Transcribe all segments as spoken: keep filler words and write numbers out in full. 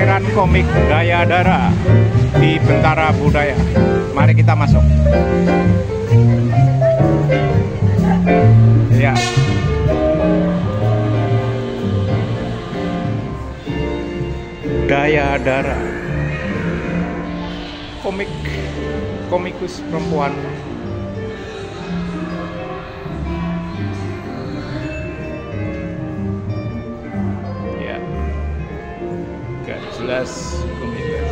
pameran komik Daya Dara di Bentara Budaya. Mari kita masuk. Ya. Daya Dara. Komik komikus perempuan. Ya. Gak jelas komikus.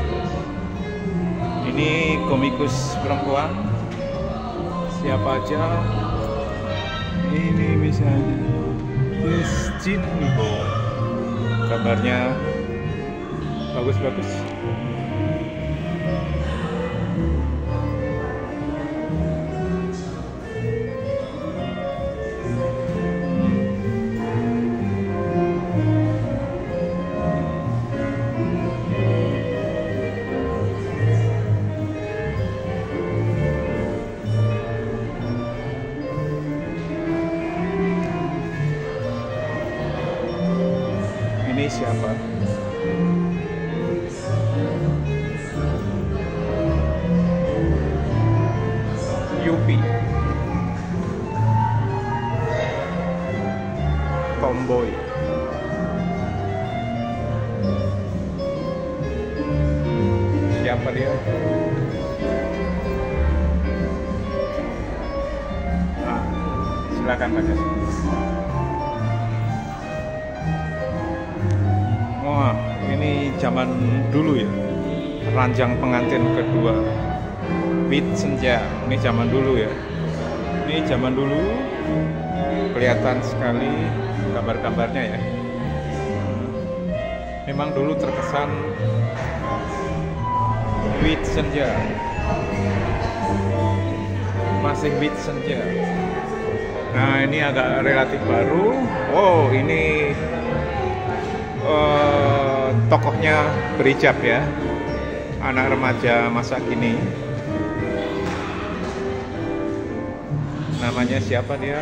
Ini komikus perempuan. Siapa aja? Ini misalnya Yes Jinbo. Kabarnya bagus-bagus. Ini siapa? Yupi, Tomboy. Siapa dia? Nah, silakan baca. Wah, ini zaman dulu ya, ranjang pengantin kedua. Wit senja, ini zaman dulu ya. Ini zaman dulu, kelihatan sekali gambar-gambarnya ya. Memang dulu terkesan wit senja, masih wit senja. Nah, ini agak relatif baru. Oh, ini uh, tokohnya berhijab ya, anak remaja masa kini. Namanya siapa dia?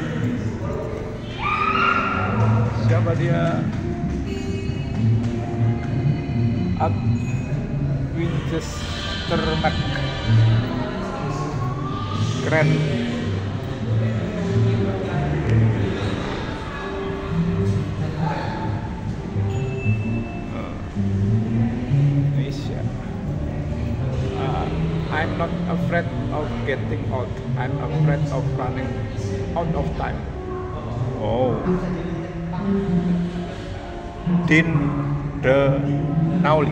Siapa dia? Ad Winchester Mac. Keren. I'm not afraid of getting old. I'm afraid of running out of time. Oh. Din de Nauli.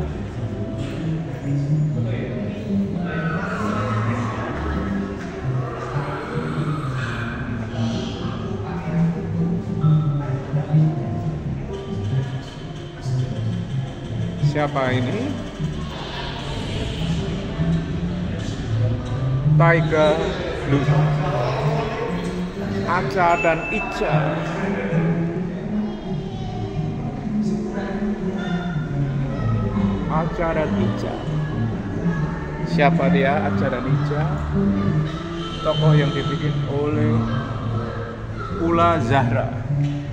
Siapa ini? Tiger Blue, Aca dan Ica. Aca dan Ica. Siapa dia Aca dan Ica? Tokoh yang dibikin oleh Ula Zahra.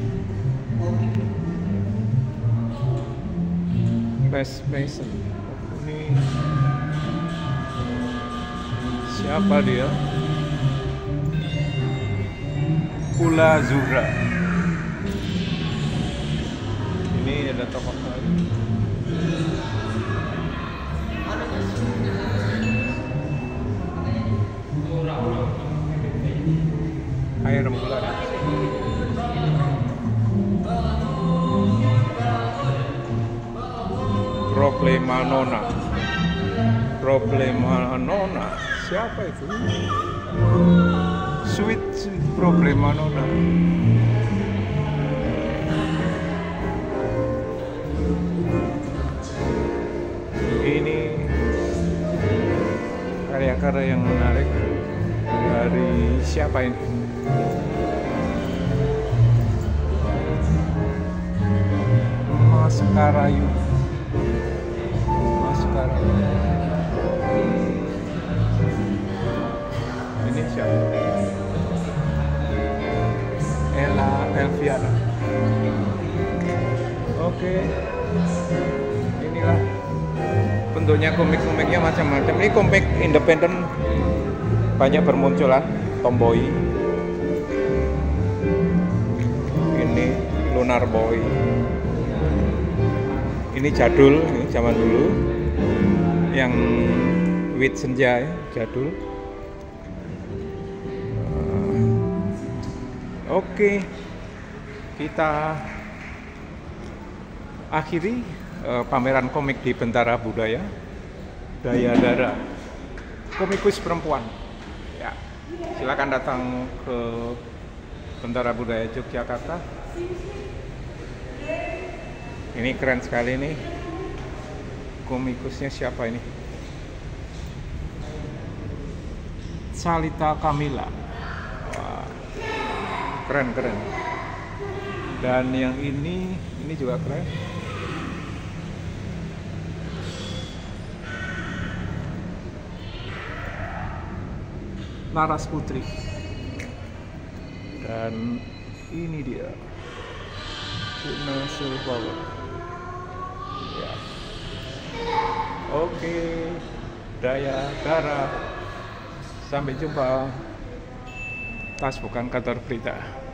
Best Mason. Ini siapa dia? Ula Zahra. Ini ada tokoh lain. Air rembulan. Problema Nona. Problema Nona. Siapa itu? Sweet, sweet Problema Nona. Ini karya-karya yang menarik dari siapa ini? Mas Karayu. Mas Karayu. Ini siapa? Ella Elviana. Oke. inilah bentuknya, komik-komiknya macam-macam. Ini komik independen banyak bermunculan. Tomboy, ini Lunar Boy, ini jadul, ini zaman dulu yang Wit Senja ya, jadul. uh, oke okay. Kita akhiri uh, pameran komik di Bentara Budaya Dayadara, komikus perempuan ya. Silakan datang ke Bentara Budaya Yogyakarta. Ini keren sekali nih. Komikusnya siapa ini? Salita Kamila. Wah, keren keren. Dan yang ini, ini juga keren. Laras Putri. Dan ini dia, Cina Silver. Ya. Oke, Dayadara. Sampai jumpa. Tas bukan kantor berita.